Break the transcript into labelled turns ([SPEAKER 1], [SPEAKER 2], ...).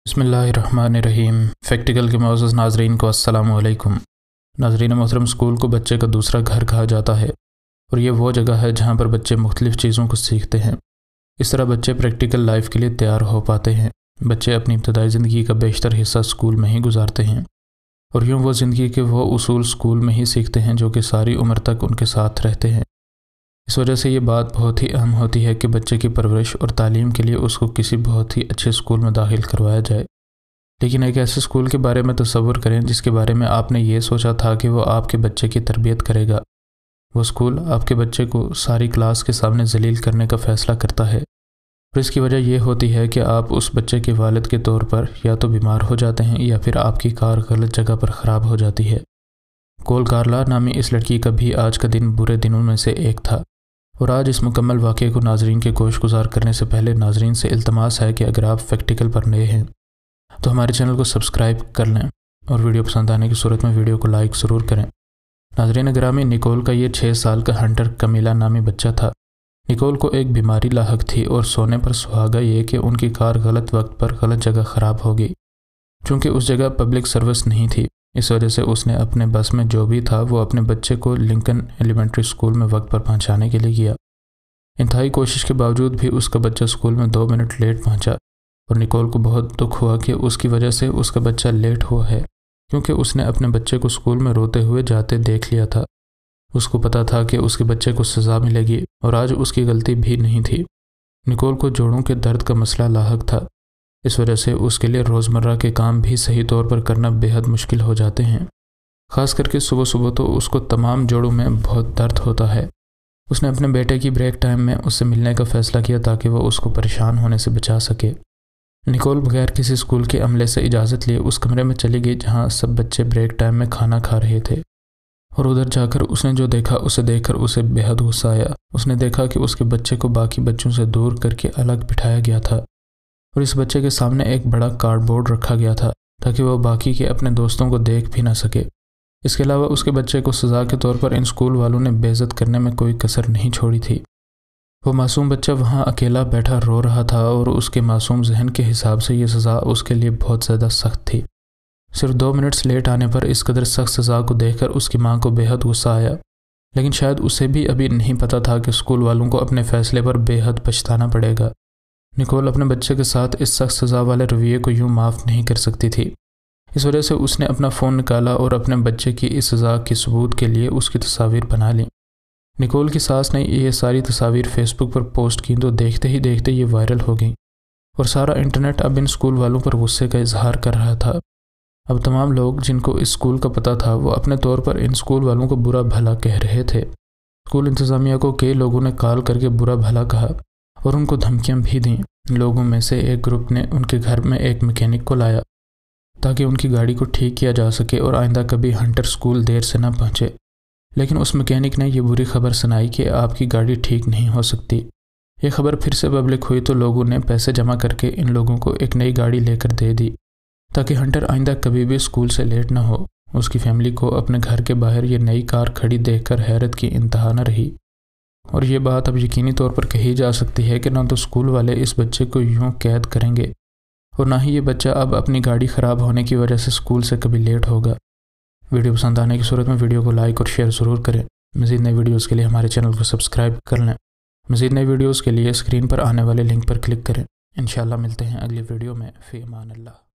[SPEAKER 1] بسم اللہ الرحمن الرحیم۔ فیکٹیکل کے معزز ناظرین کو السلام علیکم۔ ناظرین محترم، اسکول کو بچے کا دوسرا گھر کہا جاتا ہے اور یہ وہ جگہ ہے جہاں پر بچے مختلف چیزوں کو سیکھتے ہیں۔ اس طرح بچے پریکٹیکل لائف کے لیے تیار ہو پاتے ہیں۔ بچے اپنی ابتدائی زندگی کا بیشتر حصہ اسکول میں ہی گزارتے ہیں اور یوں وہ زندگی کے وہ اصول اسکول میں ہی سیکھتے ہیں جو کہ ساری عمر تک ان کے ساتھ رہتے ہیں۔ اس وجہ سے یہ بات بہت ہی اہم ہوتی ہے کہ بچے کی پرورش اور تعلیم کے لیے اس کو کسی بہت ہی اچھے اسکول میں داخل کروایا جائے، لیکن ایک ایسے اسکول کے بارے میں تصور کریں جس کے بارے میں آپ نے یہ سوچا تھا کہ وہ آپ کے بچے کی تربیت کرے گا۔ وہ اسکول آپ کے بچے کو ساری کلاس کے سامنے ذلیل کرنے کا فیصلہ کرتا ہے، اور اس کی وجہ یہ ہوتی ہے کہ آپ اس بچے کے والد کے طور پر یا تو بیمار ہو جاتے ہیں یا پھر آپ کی کار غلط جگہ پر خراب ہو جاتی ہے۔ کول کارلا نامی اس لڑکی کا بھی آج کا دن برے دنوں میں سے ایک تھا، اور آج اس مکمل واقعے کو ناظرین کے گوش گزار کرنے سے پہلے ناظرین سے التماس ہے کہ اگر آپ فیکٹیکل پر نئے ہیں تو ہمارے چینل کو سبسکرائب کر لیں اور ویڈیو پسند آنے کی صورت میں ویڈیو کو لائک ضرور کریں۔ ناظرین گرامی، نکول کا یہ 6 سال کا ہنٹر کمیلا نامی بچہ تھا۔ نکول کو ایک بیماری لاحق تھی اور سونے پر سہاگا یہ کہ ان کی کار غلط وقت پر غلط جگہ خراب ہو گئی۔ چونکہ اس جگہ پبلک سروس نہیں تھی، اس وجہ سے اس نے اپنے بس میں جو بھی تھا وہ اپنے بچے کو لنکن ایلیمنٹری اسکول میں وقت پر پہنچانے کے لیے کیا۔ انتہائی کوشش کے باوجود بھی اس کا بچہ اسکول میں 2 منٹ لیٹ پہنچا، اور نکول کو بہت دکھ ہوا کہ اس کی وجہ سے اس کا بچہ لیٹ ہوا ہے، کیونکہ اس نے اپنے بچے کو اسکول میں روتے ہوئے جاتے دیکھ لیا تھا۔ اس کو پتا تھا کہ اس کے بچے کو سزا ملے گی، اور آج اس کی غلطی بھی نہیں تھی۔ نکول کو جوڑوں کے درد کا مسئلہ لاحق تھا، اس وجہ سے اس کے لیے روزمرہ کے کام بھی صحیح طور پر کرنا بے حد مشکل ہو جاتے ہیں۔ خاص کر کے صبح صبح تو اس کو تمام جوڑوں میں بہت درد ہوتا ہے۔ اس نے اپنے بیٹے کی بریک ٹائم میں اس سے ملنے کا فیصلہ کیا تاکہ وہ اس کو پریشان ہونے سے بچا سکے۔ نکول بغیر کسی اسکول کے عملے سے اجازت لیے اس کمرے میں چلی گئی جہاں سب بچے بریک ٹائم میں کھانا کھا رہے تھے، اور ادھر جا کر اس نے جو دیکھا اسے دیکھ کر اسے بے حد غصہ آیا۔ اس نے دیکھا کہ اس کے بچے کو باقی بچوں سے دور کر کے الگ بٹھایا گیا تھا، اور اس بچے کے سامنے ایک بڑا کارڈ بورڈ رکھا گیا تھا تاکہ وہ باقی کے اپنے دوستوں کو دیکھ بھی نہ سکے۔ اس کے علاوہ اس کے بچے کو سزا کے طور پر ان اسکول والوں نے بے عزت کرنے میں کوئی کسر نہیں چھوڑی تھی۔ وہ معصوم بچہ وہاں اکیلا بیٹھا رو رہا تھا، اور اس کے معصوم ذہن کے حساب سے یہ سزا اس کے لیے بہت زیادہ سخت تھی۔ صرف 2 منٹس لیٹ آنے پر اس قدر سخت سزا کو دیکھ کر اس کی ماں کو بے حد غصہ آیا، لیکن شاید اسے بھی ابھی نہیں پتہ تھا کہ اسکول والوں کو اپنے فیصلے پر بے حد پچھتانا پڑے گا۔ نکول اپنے بچے کے ساتھ اس سخت سزا والے رویے کو یوں معاف نہیں کر سکتی تھی۔ اس وجہ سے اس نے اپنا فون نکالا اور اپنے بچے کی اس سزا کی ثبوت کے لیے اس کی تصاویر بنا لیں۔ نکول کی ساس نے یہ ساری تصاویر فیس بک پر پوسٹ کی تو دیکھتے ہی دیکھتے یہ وائرل ہو گئیں، اور سارا انٹرنیٹ اب ان اسکول والوں پر غصے کا اظہار کر رہا تھا۔ اب تمام لوگ جن کو اس اسکول کا پتہ تھا وہ اپنے طور پر ان اسکول والوں کو برا بھلا کہہ رہے تھے۔ اسکول انتظامیہ کو کئی لوگوں نے کال کر کے برا بھلا کہا اور ان کو دھمکیاں بھی دیں۔ لوگوں میں سے ایک گروپ نے ان کے گھر میں ایک میکینک کو لایا تاکہ ان کی گاڑی کو ٹھیک کیا جا سکے اور آئندہ کبھی ہنٹر اسکول دیر سے نہ پہنچے، لیکن اس میکینک نے یہ بری خبر سنائی کہ آپ کی گاڑی ٹھیک نہیں ہو سکتی۔ یہ خبر پھر سے پبلک ہوئی تو لوگوں نے پیسے جمع کر کے ان لوگوں کو ایک نئی گاڑی لے کر دے دی تاکہ ہنٹر آئندہ کبھی بھی اسکول سے لیٹ نہ ہو۔ اس کی فیملی کو اپنے گھر کے باہر یہ نئی کار کھڑی دیکھ کر حیرت کی انتہا نہ رہی، اور یہ بات اب یقینی طور پر کہی جا سکتی ہے کہ نہ تو اسکول والے اس بچے کو یوں قید کریں گے اور نہ ہی یہ بچہ اب اپنی گاڑی خراب ہونے کی وجہ سے اسکول سے کبھی لیٹ ہوگا۔ ویڈیو پسند آنے کی صورت میں ویڈیو کو لائک اور شیئر ضرور کریں۔ مزید نئے ویڈیوز کے لیے ہمارے چینل کو سبسکرائب کر لیں۔ مزید نئے ویڈیوز کے لیے اسکرین پر آنے والے لنک پر کلک کریں۔ انشاءاللہ ملتے ہیں اگلی ویڈیو میں۔ فی امان اللہ۔